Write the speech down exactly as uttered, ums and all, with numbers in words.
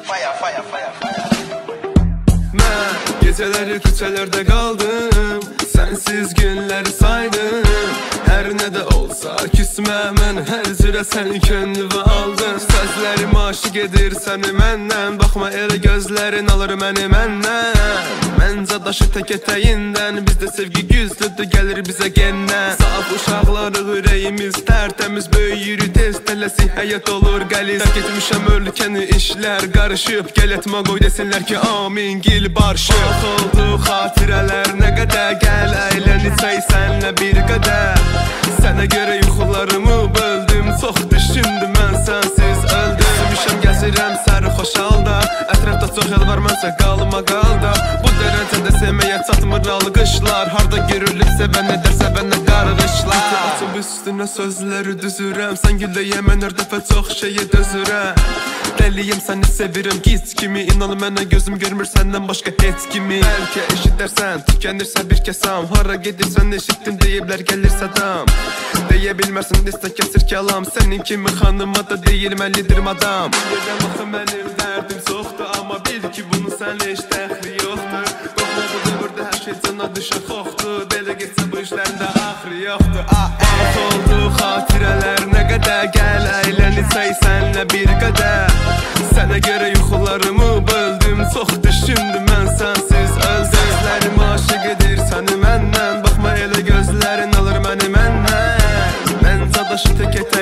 Fire, fire, fire, fire. Mən geceleri küçelerde kaldım, sensiz günleri saydım. Her ne de olsa küsme mən her cürə seni könlümə aldım. Sözlerim aşık edir seni məndən, bakma elə gözlerin alır məni məndən. Məncə daşı tek eteğinden, bizde sevgi güzlüdür gelir bize genden. Saf uşaqları ürəyimiz tertemiz böyüyürü tez tələsi həyat olur qəliz. Tərk etmişəm ölkəni işlər qarışıb, gel etmə qoy desinlər ki amin gil barışıb. Bax oldu xatirələr nə qədər, gəl əylən içək sənlə bir qədər. Sənə görə yuxularımı böldüm, çox düşündüm mən sənsiz öldüm. Sümüşəm gəzirəm sərxoş halda, ətrafda çox yol var mənsə qalma qalda. Bu dərəcədə sevməyə çatmır alqışlar, harda görülüb sevən edər sevənə qarğışlar. Biti açıb üstünə sözləri düzürəm, sən güləyə mən hər dəfə çox şeyə dözürəm. Dəliyəm səni sevirəm gic kimi, inan mənə gözüm görmür səndən başqa heç kimi. Bəlkə eşidərsən tükənirsə bir kəsam, hara gedirsən eşitdim deyiblər gəlir sədam. Deyə bilmərsən istə kəsir kəlam, sənin kimi xanıma da deyilməlidir madam. Bilirəm axı mənim dərdim çoxdur, amma bil ki bunun sənlə heç dəxli yoxdur. Qoxma bu dövrdə hər şey cana düşə xoxdur, belə getsə bu işlərində axırı yoxdur. Bax oldu xatirələr nə qədər, gəl əylən içək sənlə bir qədər. Sənə görə yuxularımı böldüm, çox düşündüm mən sənsiz öldüm. Sözlərim aşık edir səni məndən, baxma elə gözlərin alır məni məndən. Məncə daşı tek et